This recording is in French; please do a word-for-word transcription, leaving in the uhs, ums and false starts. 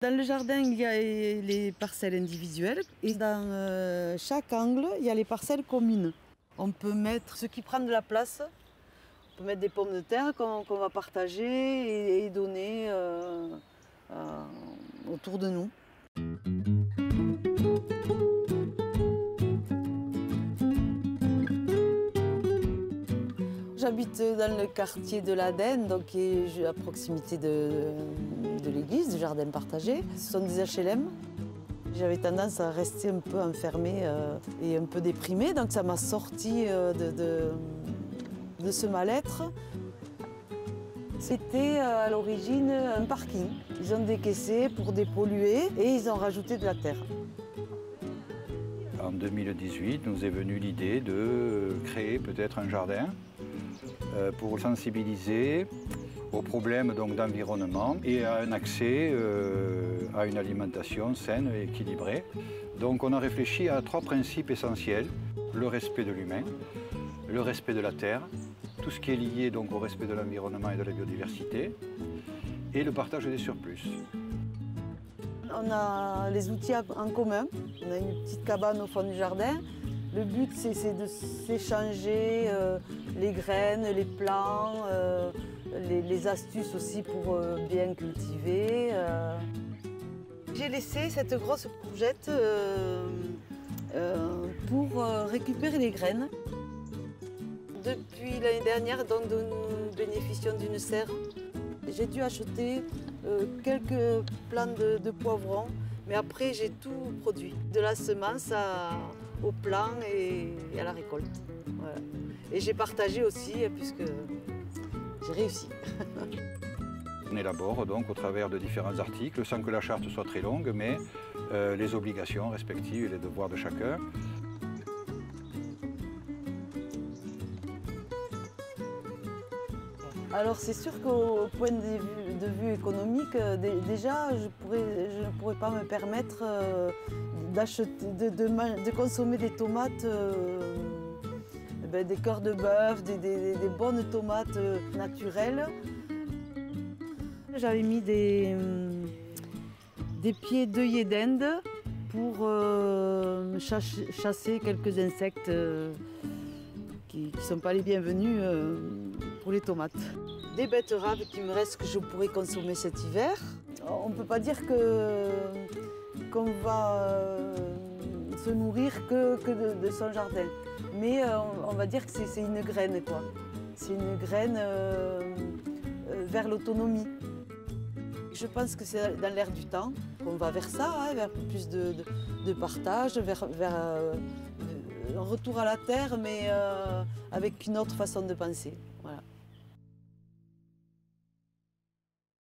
Dans le jardin, il y a les parcelles individuelles et dans euh, chaque angle, il y a les parcelles communes. On peut mettre ce qui prend de la place. On peut mettre des pommes de terre qu'on qu'on va partager et, et donner euh, euh, autour de nous. J'habite dans le quartier de l'Aden, donc qui est à proximité de, de l'église, du jardin partagé. Ce sont des H L M. J'avais tendance à rester un peu enfermée euh, et un peu déprimée, donc ça m'a sorti euh, de, de, de ce mal-être. C'était euh, à l'origine un parking. Ils ont décaissé pour dépolluer et ils ont rajouté de la terre. En deux mille dix-huit, nous est venue l'idée de créer peut-être un jardin pour sensibiliser aux problèmes d'environnement et à un accès euh, à une alimentation saine et équilibrée. Donc on a réfléchi à trois principes essentiels: le respect de l'humain, le respect de la terre, tout ce qui est lié donc au respect de l'environnement et de la biodiversité, et le partage des surplus. On a les outils en commun. On a une petite cabane au fond du jardin. Le but, c'est de s'échanger euh, les graines, les plants, euh, les, les astuces aussi pour euh, bien cultiver. Euh. J'ai laissé cette grosse courgette euh, euh, pour euh, récupérer les graines. Depuis l'année dernière, donc, nous bénéficions d'une serre. J'ai dû acheter euh, quelques plants de, de poivrons, mais après j'ai tout produit, de la semence à, au plant et, et à la récolte. Voilà. Et j'ai partagé aussi, puisque j'ai réussi. On élabore donc au travers de différents articles, sans que la charte soit très longue, mais euh, les obligations respectives et les devoirs de chacun. Alors c'est sûr qu'au point de vue, de vue économique, déjà je, pourrais, je ne pourrais pas me permettre euh, d'acheter, de, de, de consommer des tomates, euh, ben, des cœurs de bœuf, des, des, des bonnes tomates naturelles. J'avais mis des, des pieds d'œillet d'Inde pour euh, chasser quelques insectes euh, qui ne sont pas les bienvenus euh, pour les tomates. Des betteraves qui me restent que je pourrais consommer cet hiver. On ne peut pas dire qu'on va euh, se nourrir que, que de, de son jardin, mais euh, on va dire que c'est une graine, quoi. C'est une graine euh, euh, vers l'autonomie. Je pense que c'est dans l'air du temps qu'on va vers ça, hein, vers plus de, de, de partage, vers, vers euh, un retour à la terre, mais euh, avec une autre façon de penser.